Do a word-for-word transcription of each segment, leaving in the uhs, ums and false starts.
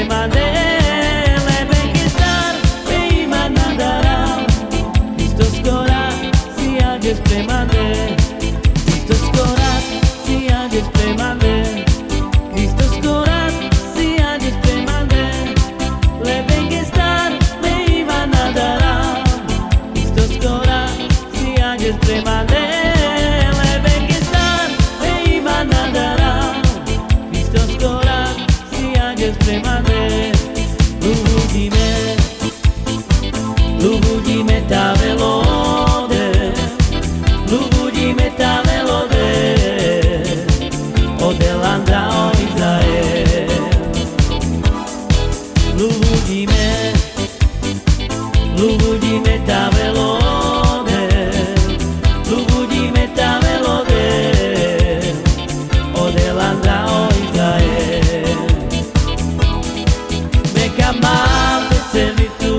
premande, lebih besar, bagaimana darah, Kristus korat, si ajes premande, Kristus korat, si ajes premande, Kristus korat, si ajes premande, lebih besar, bagaimana darah, Kristus korat, si ajes premande, lebih besar, bagaimana darah, Kristus korat, si ajes premande. Lu budime, lu budime ta velode, lu budime ta velode, o delanda o Israel. Lu budime, lu budime ta velode, lu budime ta velode, o delanda o Israel. Me kamam te servitu,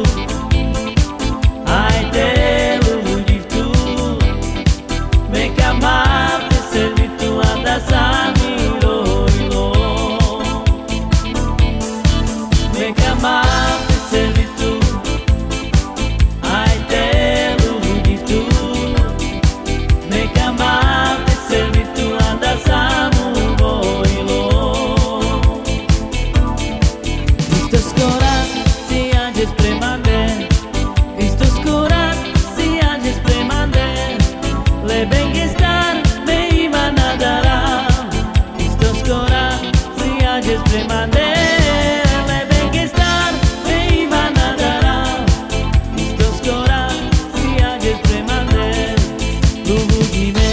ai te lu buditu, me kamam te servitu anda samiro ilo, me kamam te servitu, ai te lu buditu, me kamam te servitu anda samiro ilo. Kristus korat, si ajes premande, Kristus korat, si ajes premande, lebih gestar, bagaimana darah, Kristus korat, si ajes premande, lebih gestar, bagaimana darah, Kristus korat, si ajes premande. Lu budime,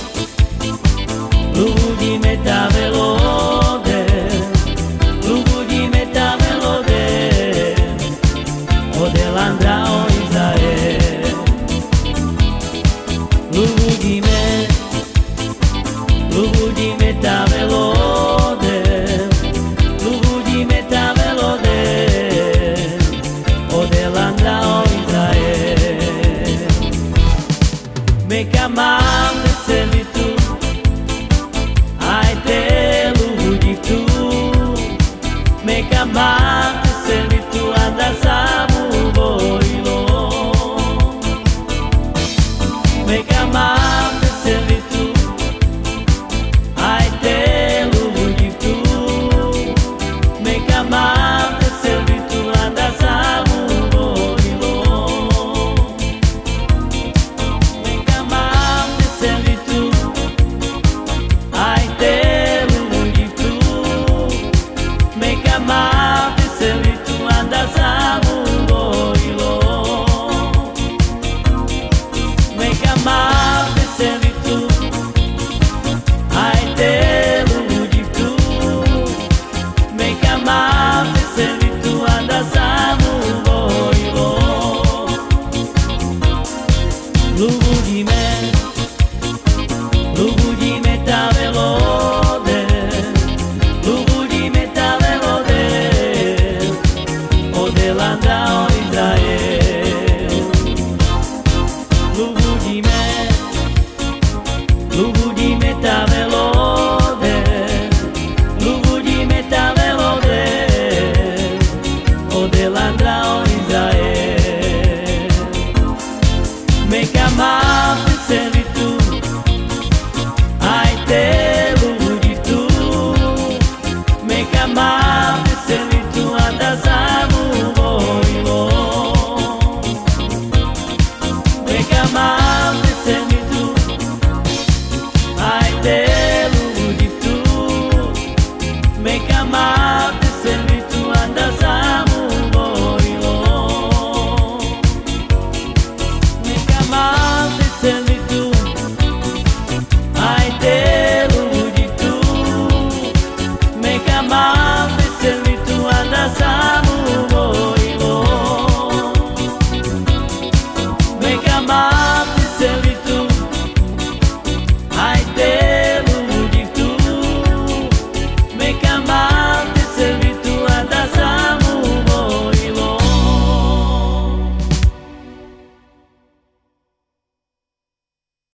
lu budime ta velode, lu budime ta velode, o delandra o Israel. Lu budime, lu budime ta velode, lu budime ta velode, o delandra o Israel. Me kamam te servitu, ai te lu buditu, me kamam te servitu anda samu boilo, me kamam te servitu, ai te lu buditu, me kamam te servitu anda samu boilo, me kamam te servitu, ai te lu buditu, me kamam te servitu anda samu